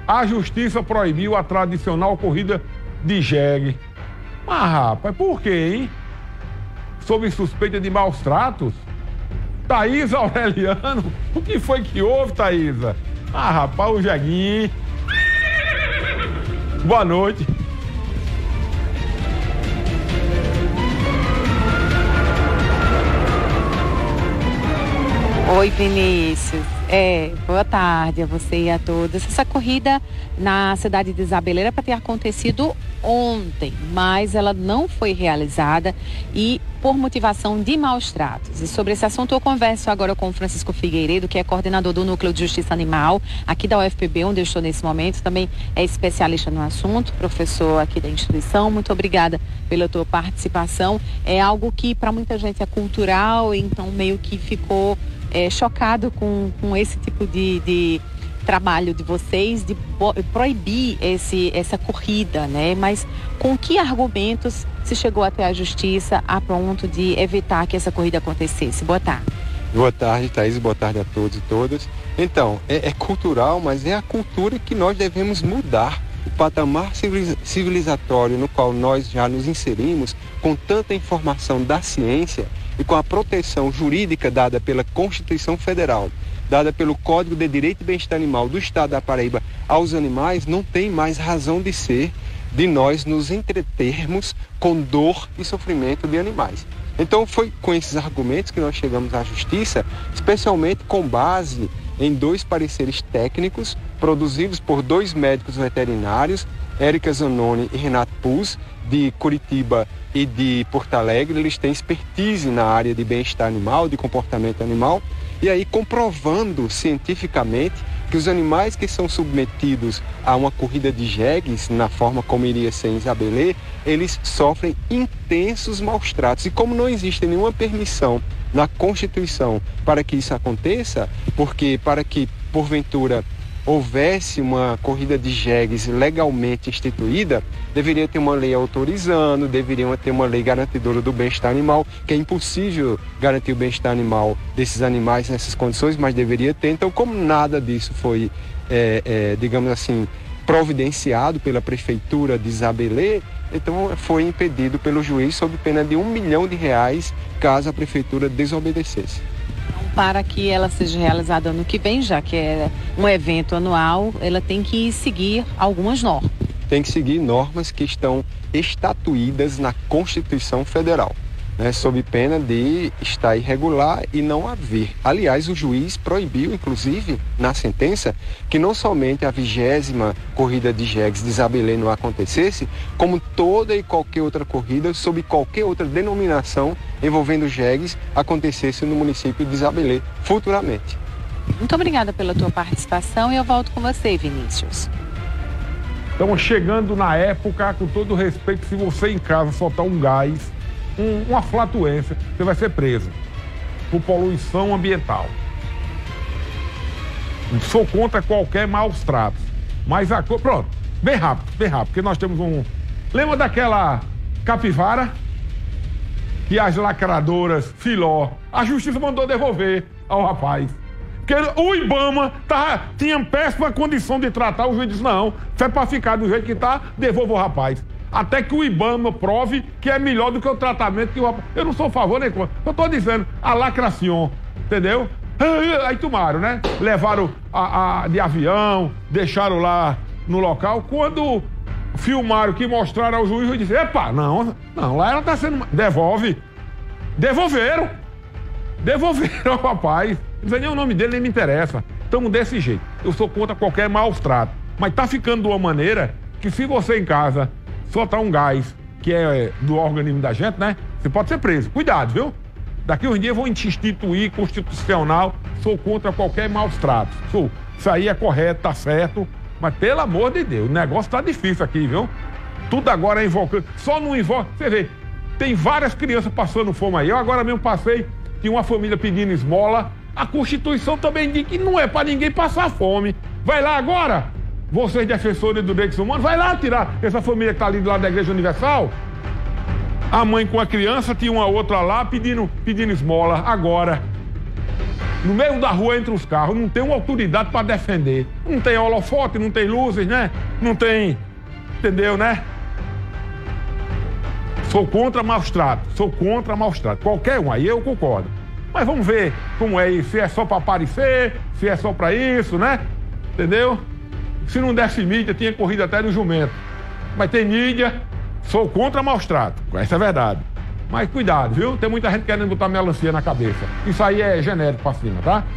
A justiça proibiu a tradicional corrida de jegue. Mas, rapaz, por quê, hein? Sob suspeita de maus tratos? Thaísa Aureliano, o que foi que houve, Thaísa? Ah, rapaz, o jeguinho. Boa noite. Oi, Vinícius. Boa tarde a você e a todos. Essa corrida na cidade de Isabela era para ter acontecido ontem, mas ela não foi realizada e por motivação de maus tratos. E sobre esse assunto eu converso agora com o Francisco Figueiredo, que é coordenador do Núcleo de Justiça Animal aqui da UFPB, onde eu estou nesse momento. Também é especialista no assunto, professor aqui da instituição. Muito obrigada pela tua participação. É algo que para muita gente é cultural, então meio que ficou chocado com esse tipo de trabalho de vocês, de proibir essa corrida, né? Mas com que argumentos se chegou até a justiça a ponto de evitar que essa corrida acontecesse? Boa tarde. Boa tarde, Thaís. Boa tarde a todos e todas. Então, é cultural, mas é a cultura que nós devemos mudar. O patamar civilizatório no qual nós já nos inserimos, com tanta informação da ciência e com a proteção jurídica dada pela Constituição Federal, dada pelo Código de Direito e Bem-Estar Animal do Estado da Paraíba aos animais, não tem mais razão de ser de nós nos entretermos com dor e sofrimento de animais. Então foi com esses argumentos que nós chegamos à justiça, especialmente com base em 2 pareceres técnicos produzidos por 2 médicos veterinários, Érica Zanoni e Renato Puz, de Curitiba e de Porto Alegre. Eles têm expertise na área de bem-estar animal, de comportamento animal, e aí comprovando cientificamente que os animais que são submetidos a uma corrida de jegues, na forma como iria ser em Isabelê, eles sofrem intensos maus tratos. E como não existe nenhuma permissão na Constituição para que isso aconteça, porque para que, porventura, houvesse uma corrida de jegues legalmente instituída, deveria ter uma lei autorizando, deveria ter uma lei garantidora do bem-estar animal, que é impossível garantir o bem-estar animal desses animais nessas condições, mas deveria ter. Então, como nada disso foi, digamos assim, providenciado pela Prefeitura de Isabelê, então foi impedido pelo juiz sob pena de R$1 milhão caso a Prefeitura desobedecesse. Para que ela seja realizada ano que vem, já que é um evento anual, ela tem que seguir algumas normas. Tem que seguir normas que estão estatuídas na Constituição Federal, né, sob pena de estar irregular e não haver. Aliás, o juiz proibiu, inclusive, na sentença, que não somente a 20ª corrida de jegues de Isabelê não acontecesse, como toda e qualquer outra corrida, sob qualquer outra denominação envolvendo jegues, acontecesse no município de Isabelê futuramente. Muito obrigada pela tua participação e eu volto com você, Vinícius. Estamos chegando na época, com todo respeito, se você em casa soltar um gás, uma flatulência, você vai ser preso por poluição ambiental. Sou contra qualquer maus tratos. Mas pronto, bem rápido, porque nós temos Lembra daquela capivara que as lacradoras Filó, a justiça mandou devolver ao rapaz? Porque o Ibama tinha péssima condição de tratar, o juiz disse, não, se é pra ficar do jeito que tá, devolva o rapaz. Até que o Ibama prove que é melhor do que o tratamento que o rapaz... Eu não sou a favor nem contra. Eu tô dizendo, a lacração, entendeu? Aí tomaram, né? Levaram de avião, deixaram lá no local. Quando filmaram, que mostraram ao juiz, o juiz disse, epa, não, lá ela tá sendo... Devolveram ao rapaz. Não sei nem o nome dele, nem me interessa. Então, desse jeito. Eu sou contra qualquer maus trato. Mas tá ficando de uma maneira que se você em casa soltar um gás que é do organismo da gente, né? Você pode ser preso. Cuidado, viu? Daqui uns dias vão instituir constitucional. Sou contra qualquer maus trato. Isso aí é correto, tá certo. Mas pelo amor de Deus, o negócio tá difícil aqui, viu? Tudo agora é invocando. Só não invoca. Você vê, tem várias crianças passando fome aí. Eu agora mesmo passei, tinha uma família pedindo esmola. A Constituição também diz que não é para ninguém passar fome. Vai lá agora, vocês defensores do direitos humanos, vai lá tirar essa família que está ali do lado da Igreja Universal. A mãe com a criança, tinha uma outra lá pedindo esmola. Agora, no meio da rua entre os carros, não tem uma autoridade para defender. Não tem holofote, não tem luzes, né? Não tem, entendeu, né? Sou contra maus tratos, sou contra maus tratos. Qualquer um, aí eu concordo. Mas vamos ver como é isso, se é só para aparecer, se é só para isso, né? Entendeu? Se não desse mídia, tinha corrido até no jumento. Mas tem mídia, sou contra maus tratos, essa é a verdade. Mas cuidado, viu? Tem muita gente querendo botar melancia na cabeça. Isso aí é genérico pra cima, tá?